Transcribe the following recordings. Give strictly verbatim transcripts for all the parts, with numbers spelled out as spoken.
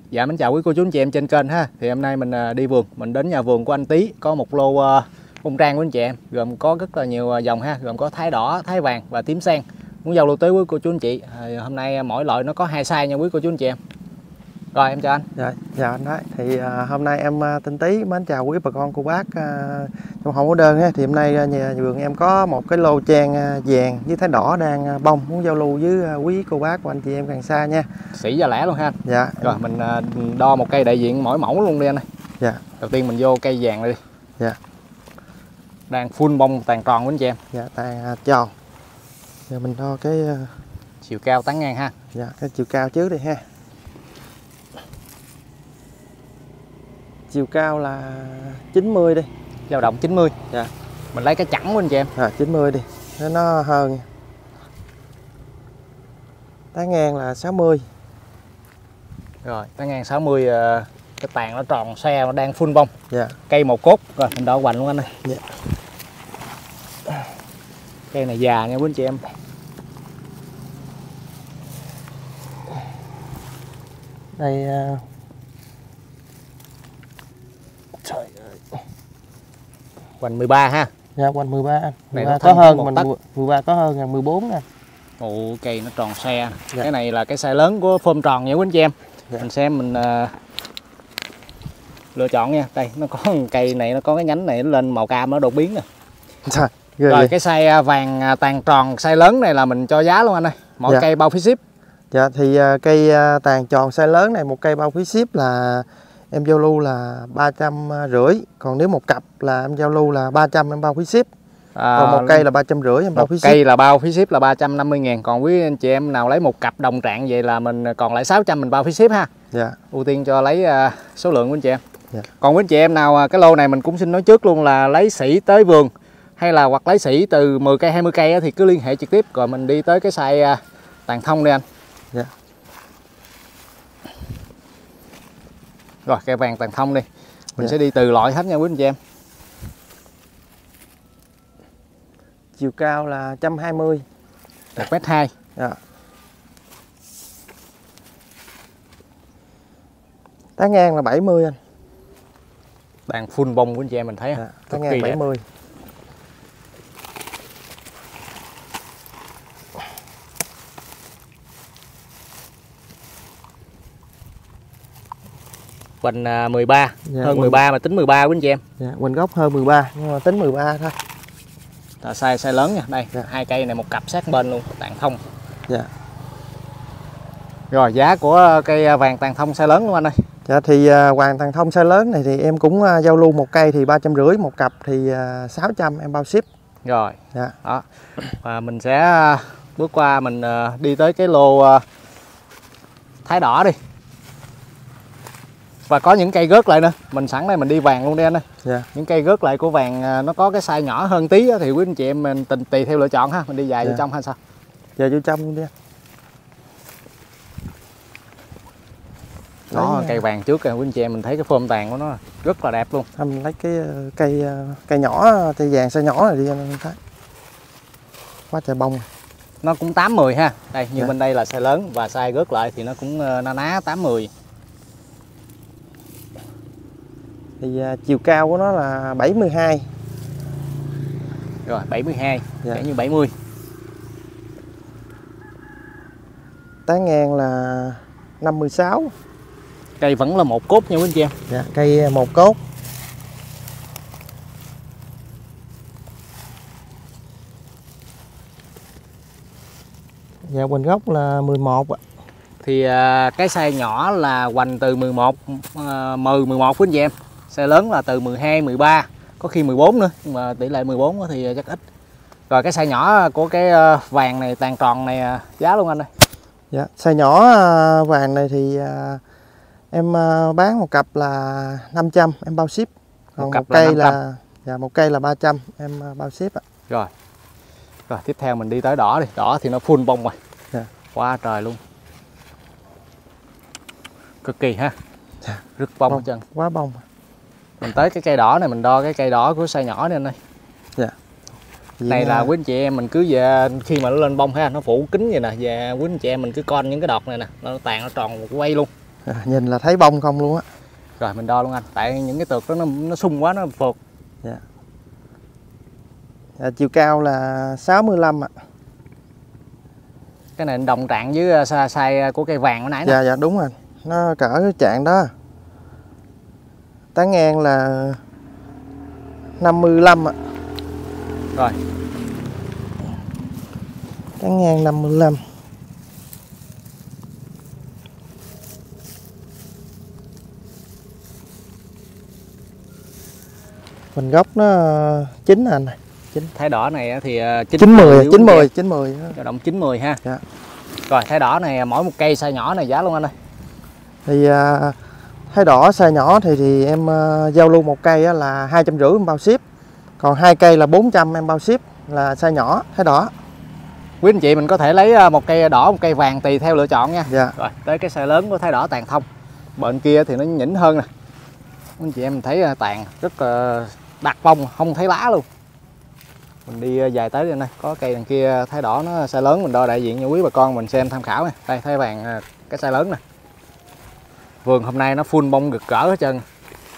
Dạ mến chào quý cô chú anh chị em trên kênh ha. Thì hôm nay mình đi vườn, mình đến nhà vườn của anh Tý, có một lô uh, bông trang của anh chị em, gồm có rất là nhiều dòng ha, gồm có thái đỏ, thái vàng và tím sen. Muốn giao lưu tới quý cô chú anh chị. Thì hôm nay mỗi loại nó có hai size nha quý cô chú anh chị em. Rồi em chào anh. Dạ, chào anh đấy. Thì uh, hôm nay em uh, tên Tý mến chào quý bà con cô bác uh, trong hồng có đơn ha. Thì hôm nay uh, nhà vườn em có một cái lô trang uh, vàng với thái đỏ đang uh, bông, muốn giao lưu với uh, quý cô bác của anh chị em gần xa nha. Sỉ và lẻ luôn ha anh. Dạ. Rồi mình uh, đo một cây đại diện mỗi mẫu luôn đi anh ơi. Dạ. Đầu tiên mình vô cây vàng đi. Dạ. Đang full bông tàn tròn của anh chị em. Dạ, tàn uh, tròn. Giờ mình đo cái uh... chiều cao tán ngang ha. Dạ, cái chiều cao trước đi ha. Chiều cao là chín mươi đi, Dao động chín mươi. Dạ. Mình lấy cái chẵn của anh chị em. À, chín mươi đi, nó, nó hơn. Tán ngang là sáu mươi. Rồi, tán ngang sáu mươi, cái tàn nó tròn xe, nó đang full bông. Dạ. Cây một cốt. Rồi, mình đo hoành luôn anh ơi. Dạ. Cây này già nha quý anh chị em. Đây uh... trời ơi. Hoành mười ba ha. Dạ, hoành mười ba. Này mười ba nó có hơn, mình tấc. mười ba có hơn là mười bốn nè. Ồ, cây nó tròn xe. Dạ. Cái này là cái size lớn của phơm tròn nha quý anh chị em. Dạ. Mình xem mình uh, lựa chọn nha. Đây, nó có cây này, nó có cái nhánh này nó lên màu cam, nó đột biến nè. Trời, rồi vậy. Cái size vàng tàn tròn, size lớn này là mình cho giá luôn anh ơi. Mỗi Dạ. cây bao phí ship. Dạ, thì uh, cây uh, tàn tròn size lớn này, một cây bao phí ship là em giao lưu là ba trăm rưỡi. Còn nếu một cặp là em giao lưu là ba trăm em bao phí ship. À, còn một cây là ba trăm rưỡi em bao phí ship. Cây là bao phí ship là ba trăm năm mươi ngàn. Còn quý anh chị em nào lấy một cặp đồng trạng vậy là mình còn lại sáu trăm mình bao phí ship ha. Dạ. Ưu tiên cho lấy uh, số lượng của anh chị em. Dạ. Còn quý anh chị em nào cái lô này mình cũng xin nói trước luôn là lấy sỉ tới vườn hay là hoặc lấy sỉ từ mười cây hai mươi cây thì cứ liên hệ trực tiếp rồi mình đi tới cái size uh, tàn thông đi anh. Dạ. Rồi cây vàng tàn thông đi. Mình dạ. sẽ đi từ loại hết nha quý anh chị em. Chiều cao là một trăm hai mươi. một mét hai. Dạ. Tán ngang là bảy mươi anh. Đang full bông của anh chị em mình thấy không? Dạ. Tán ngang bảy mươi. Hoành mười ba, dạ, hơn mười ba mà tính mười ba quý anh chị em. Dạ, hoành gốc hơn mười ba nhưng mà tính mười ba thôi. Là size size lớn nha. Đây, dạ. hai cây này một cặp sát bên luôn, tàn thông. Dạ. Rồi giá của cây vàng tàn thông size lớn luôn anh ơi. Dạ thì uh, vàng tàn thông size lớn này thì em cũng uh, giao lưu một cây thì ba trăm rưỡi, một cặp thì uh, sáu trăm em bao ship. Rồi. Dạ. Đó. Và mình sẽ uh, bước qua mình uh, đi tới cái lô uh, thái đỏ đi. Và có những cây gớt lại nữa. Mình sẵn đây mình đi vàng luôn đi anh ơi. Dạ. Những cây gớt lại của vàng nó có cái size nhỏ hơn tí thì quý anh chị em mình tình tùy theo lựa chọn ha. Mình đi dài dạ. vô trong hay sao? Giờ vô trong luôn đi. Đó, lấy, cây vàng trước kìa quý anh chị em mình thấy cái phơm tàn của nó rất là đẹp luôn. Mình lấy cái cây cây nhỏ, cây vàng size nhỏ này đi anh thấy. Quá trời bông. Nó cũng tám mười ha. Đây như dạ. bên đây là size lớn và size gớt lại thì nó cũng na ná tám mười. Thì uh, chiều cao của nó là bảy mươi hai. Rồi bảy mươi hai, dạ. kể như bảy mươi. Tán ngang là năm mươi sáu. Cây vẫn là một cốt nha quý anh chị em. Dạ, cây một cốt. Dạ, hoành gốc là mười một ạ. Thì uh, cái size nhỏ là hoành từ mười một, uh, mười, mười một quý anh chị em. Size lớn là từ mười hai, mười ba, có khi mười bốn nữa, nhưng mà tỷ lệ mười bốn thì chắc ít. Rồi cái size nhỏ của cái uh, vàng này tàn tròn này uh, giá luôn anh ơi. Dạ, size nhỏ uh, vàng này thì uh, em uh, bán một cặp là năm trăm em bao ship. Còn một, một cây là, là dạ, một cây là ba trăm em uh, bao ship ạ. Rồi. Rồi tiếp theo mình đi tới đỏ đi. Đỏ thì nó full bông rồi. Dạ. Quá trời luôn. Cực kỳ ha. Dạ. Rất bông, bông hết trơn. Quá bông. Mình tới cái cây đỏ này mình đo cái cây đỏ của size nhỏ này anh ơi. Dạ. Này là quý anh chị em mình cứ về khi mà nó lên bông ha, nó phủ kính vậy nè, về quý anh chị em mình cứ con những cái đọt này nè, nó tàn nó tròn một quay luôn. À, nhìn là thấy bông không luôn á. Rồi mình đo luôn anh, tại những cái tược đó nó, nó sung quá nó phượt. Dạ. À, chiều cao là sáu mươi lăm ạ. Cái này đồng trạng với size của cây vàng hồi nãy nè. Dạ dạ đúng rồi, nó cỡ cái trạng đó. Tán ngang là năm mươi lăm ạ. Rồi. Tán ngang năm mươi lăm. Mình gốc nó chín anh này. Thái đỏ này thì chín mươi, chín mươi, chín mươi. Dao động chín mươi ha. Dạ. Rồi thái đỏ này mỗi một cây size nhỏ này giá luôn anh ơi. Thì à, thái đỏ size nhỏ thì thì em à, giao lưu một cây á, là hai trăm rưỡi em bao ship. Còn hai cây là bốn trăm em bao ship, là size nhỏ thái đỏ. Quý anh chị mình có thể lấy một cây đỏ, một cây vàng tùy theo lựa chọn nha. Dạ. Rồi tới cái size lớn của thái đỏ tàn thông. Bên kia thì nó nhỉnh hơn nè. Anh chị em thấy tàn rất là đặc bông, không thấy lá luôn. Mình đi dài tới đây, có cây đằng kia thái đỏ nó size lớn, mình đo đại diện cho quý bà con mình xem tham khảo nè. Đây thái vàng cái size lớn nè. Vườn hôm nay nó full bông rực rỡ hết trơn.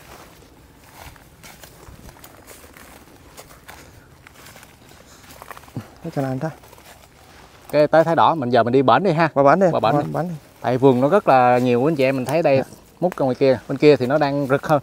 Cái cho anh thôi. Cái tới thái đỏ mình giờ mình đi bển đi ha. Qua bển đi. Qua bển qua đi. bển đi. Tại vườn nó rất là nhiều anh chị em mình thấy đây. Dạ. Mút ra ngoài kia, bên kia thì nó đang rực hơn.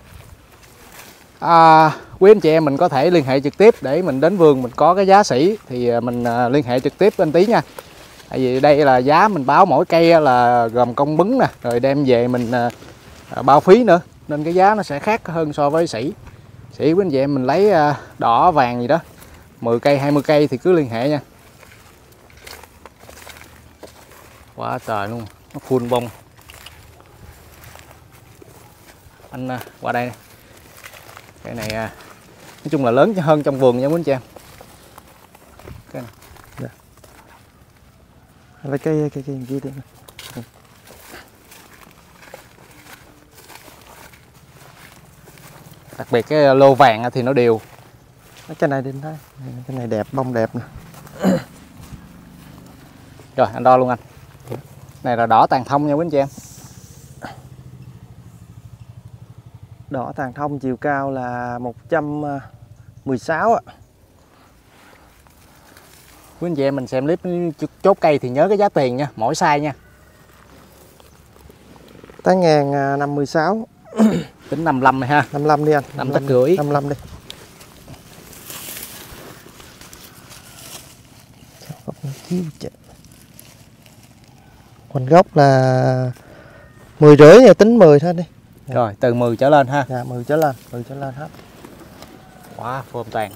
À, quý anh chị em mình có thể liên hệ trực tiếp để mình đến vườn mình có cái giá sỉ thì mình liên hệ trực tiếp với anh Tý nha. Tại vì đây là giá mình báo mỗi cây là gồm công bứng nè, rồi đem về mình bao phí nữa, nên cái giá nó sẽ khác hơn so với sỉ. Sỉ quý anh chị em mình lấy đỏ vàng gì đó mười cây hai mươi cây thì cứ liên hệ nha. Quá trời luôn, nó full bông. Anh qua đây. Cái này nói chung là lớn hơn trong vườn nha quý anh chị em. Cái này. Dạ. Lấy cây cây cây kia đi. Đặc biệt cái lô vàng thì nó đều. Cái này đi thấy. Cái này đẹp, bông đẹp nè. Rồi anh đo luôn anh. Này là đỏ tàn thông nha quý anh chị em. Đỏ tàn thông chiều cao là một trăm mười sáu ạ. Quý anh chị em mình xem clip chốt cây thì nhớ cái giá tiền nha, mỗi size nha. Tán ngang năm mươi sáu. Tính năm mươi lăm này ha. năm mươi lăm đi anh. năm tấc rưỡi. năm mươi lăm đi. Quanh gốc là mười rưỡi, giờ tính mười thôi đi. Dạ. Rồi từ mười trở lên ha. Dạ mười trở lên, mười trở lên hết. Quá phôm tàn.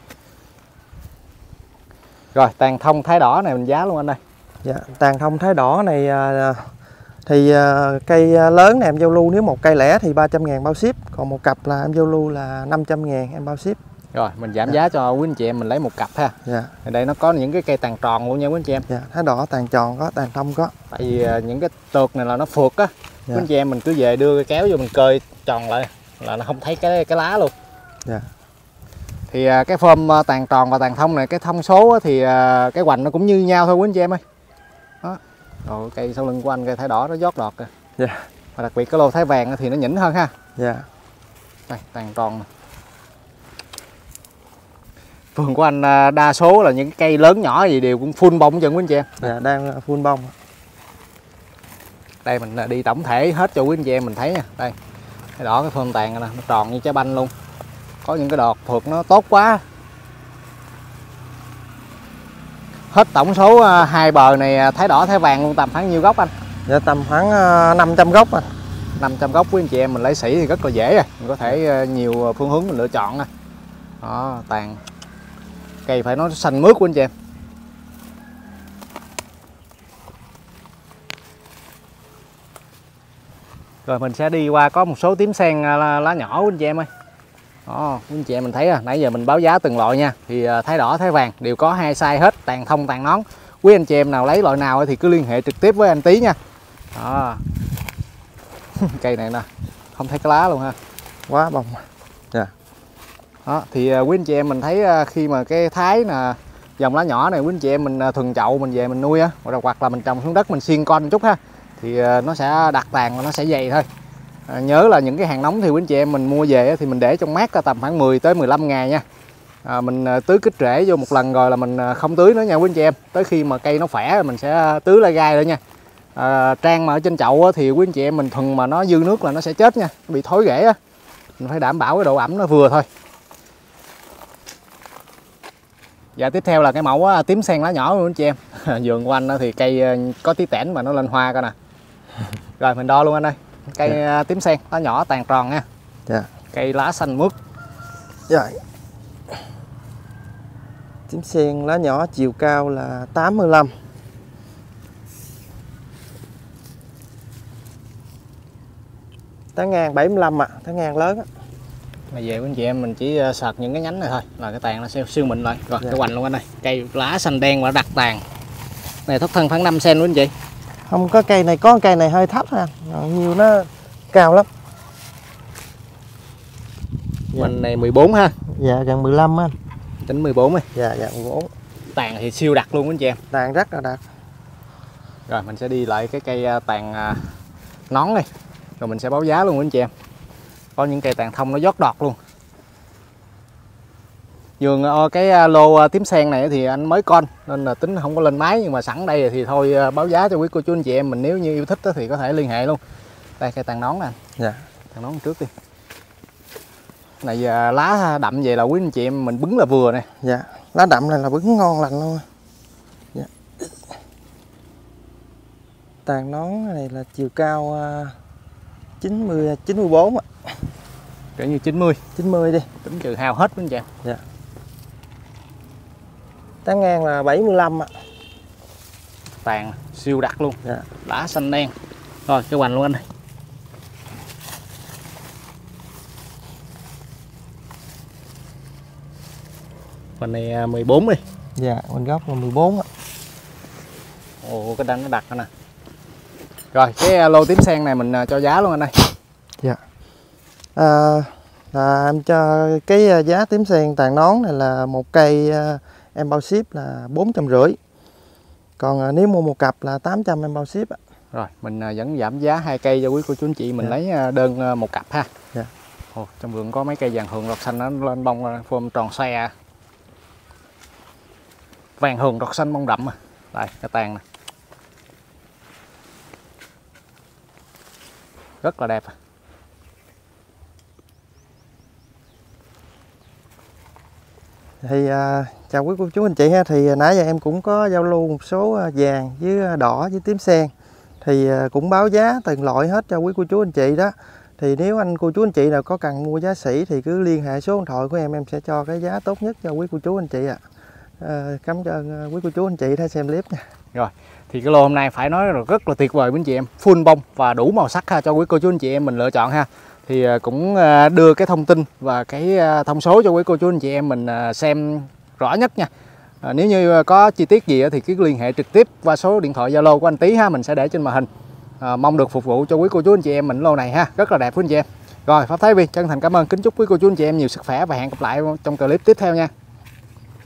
Rồi tàn thông thái đỏ này mình giá luôn anh ơi. Dạ, tàn thông thái đỏ này thì cây lớn này em giao lưu, nếu một cây lẻ thì ba trăm ngàn bao ship, còn một cặp là em giao lưu là năm trăm ngàn em bao ship. Rồi mình giảm dạ. giá cho quý anh chị em mình lấy một cặp ha. Dạ. Ở đây nó có những cái cây tàn tròn luôn nha quý anh chị em. Dạ, thái đỏ tàn tròn có, tàn thông có. Tại vì những cái tược này là nó phượt á. Dạ. Quý anh chị em mình cứ về đưa cái kéo vô mình cơi tròn lại là nó không thấy cái cái lá luôn. Dạ. Thì cái phơm tàn tròn và tàn thông này, cái thông số thì cái hoành nó cũng như nhau thôi quý anh chị em ơi. Đó. Rồi cây sau lưng của anh cây thái đỏ nó giót đọt kìa. Dạ. Và đặc biệt cái lô thái vàng thì nó nhỉnh hơn ha. Dạ. Đây tàn tròn này. Vườn của anh đa số là những cây lớn nhỏ gì đều cũng full bông chân quý anh chị em. Dạ, đang full bông. Đây mình đi tổng thể hết cho quý anh chị em mình thấy nha. Đây. Cái đỏ cái phơm tàn này nè, nó tròn như trái banh luôn. Có những cái đọt phượt nó tốt quá. Hết tổng số hai bờ này thái đỏ thái vàng luôn tầm khoảng nhiêu gốc anh? Dạ tầm khoảng năm trăm gốc anh. năm trăm gốc quý anh chị em mình lấy sỉ thì rất là dễ rồi. Mình có thể nhiều phương hướng mình lựa chọn nè. Đó, tàn. Cây phải nó xanh mướt của anh chị em. Rồi mình sẽ đi qua có một số tím sen lá, lá nhỏ của anh chị em ơi. Đó, anh chị em mình thấy à, nãy giờ mình báo giá từng loại nha. Thì thái đỏ thái vàng đều có hai size hết, tàn thông tàn nón. Quý anh chị em nào lấy loại nào thì cứ liên hệ trực tiếp với anh Tý nha. Đó. Cây này nè, không thấy cái lá luôn ha. Quá bông. Dạ. Đó, thì quý anh chị em mình thấy khi mà cái thái nè, dòng lá nhỏ này quý anh chị em mình thuần chậu mình về mình nuôi á, hoặc là mình trồng xuống đất mình xiên con một chút ha, thì nó sẽ đặt tàn và nó sẽ dày thôi. À, nhớ là những cái hàng nóng thì quý anh chị em mình mua về thì mình để trong mát tầm khoảng mười tới mười lăm ngày nha. À, mình tưới kích rễ vô một lần rồi là mình không tưới nữa nha quý anh chị em. Tới khi mà cây nó khỏe mình sẽ tưới lá gai nữa nha. À, trang mà ở trên chậu thì quý anh chị em mình thuần mà nó dư nước là nó sẽ chết nha, bị thối rễ á. Mình phải đảm bảo cái độ ẩm nó vừa thôi. Dạ, tiếp theo là cái mẫu tím sen lá nhỏ luôn anh chị em. Vườn của anh thì cây có tí tẻn mà nó lên hoa coi nè. Rồi mình đo luôn anh ơi. Cây dạ. tím sen lá nhỏ tàn tròn nha. Dạ. Cây lá xanh mướt. Rồi. Tím sen lá nhỏ chiều cao là tám mươi lăm. Tán ngang bảy mươi lăm ạ, à, tán ngang lớn á. Mà về với anh chị em mình chỉ sợt những cái nhánh này thôi là cái tàn nó siêu, siêu mịn rồi. Rồi dạ. cái hoành luôn anh ơi. Cây lá xanh đen và đặt tàn. Này thấp thân khoảng năm xen luôn anh chị. Không có cây này, có cây này hơi thấp thôi anh. Nhiều nó cao lắm. Dạ. Mình này mười bốn ha. Dạ gần mười lăm anh. Tính mười bốn đi. Dạ dạ mười bốn. Tàn thì siêu đặc luôn anh chị em. Tàn rất là đặc. Rồi mình sẽ đi lại cái cây tàn nón đi. Rồi mình sẽ báo giá luôn anh chị em. Có những cây tàn thông nó giót đọt luôn. Vườn cái lô tím sen này thì anh mới con nên là tính không có lên máy, nhưng mà sẵn đây thì thôi báo giá cho quý cô chú anh chị em mình, nếu như yêu thích thì có thể liên hệ luôn. Đây cây tàn nón nè. Dạ. Tàn nón trước đi. Này giờ lá đậm vậy là quý anh chị em mình bứng là vừa nè. Dạ. Lá đậm này là bứng ngon lành luôn. Dạ. Tàn nón này là chiều cao chín mươi chín mươi bốn ạ. Kiểu như chín mươi. chín mươi đi. Tính trừ hao hết quý anh chị em. Dạ. Tán ngang là bảy mươi lăm ạ. Tàn siêu đặc luôn. Dạ. Lá xanh đen. Rồi cái hoành luôn anh ơi. Hoành này mười bốn đi. Dạ, hoành gốc là mười bốn ạ. Ồ, cái đăng nó đặc nè. Rồi cái lô tím sen này mình cho giá luôn anh ơi. Dạ. À, là em cho cái giá tím sen tàn nón này là một cây em bao ship là bốn trăm rưỡi. Còn nếu mua một cặp là tám trăm em bao ship ạ. Rồi mình vẫn giảm giá hai cây cho quý cô chú anh chị mình. Dạ. Lấy đơn một cặp ha. Dạ. Ồ, trong vườn có mấy cây vàng hường đọt xanh nó lên bông phơm tròn xe. Vàng hường đọt xanh bông đậm à. Đây cái tàn nè. Rất là đẹp. Thì à, chào quý cô chú anh chị ha. Thì nãy giờ em cũng có giao lưu một số vàng với đỏ với tím sen. Thì à, cũng báo giá từng loại hết cho quý cô chú anh chị đó. Thì nếu anh cô chú anh chị nào có cần mua giá sỉ thì cứ liên hệ số điện thoại của em, em sẽ cho cái giá tốt nhất cho quý cô chú anh chị ạ. À, cảm ơn quý cô chú anh chị đã xem clip nha. Rồi thì cái lô hôm nay phải nói là rất là tuyệt vời quý anh chị em, full bông và đủ màu sắc ha, cho quý cô chú anh chị em mình lựa chọn ha. Thì cũng đưa cái thông tin và cái thông số cho quý cô chú anh chị em mình xem rõ nhất nha. À, nếu như có chi tiết gì thì cứ liên hệ trực tiếp qua số điện thoại Zalo của anh Tý ha, mình sẽ để trên màn hình. À, mong được phục vụ cho quý cô chú anh chị em mình lô này ha, rất là đẹp quý anh chị em. Rồi Pháp Thái Vi chân thành cảm ơn, kính chúc quý cô chú anh chị em nhiều sức khỏe và hẹn gặp lại trong clip tiếp theo nha.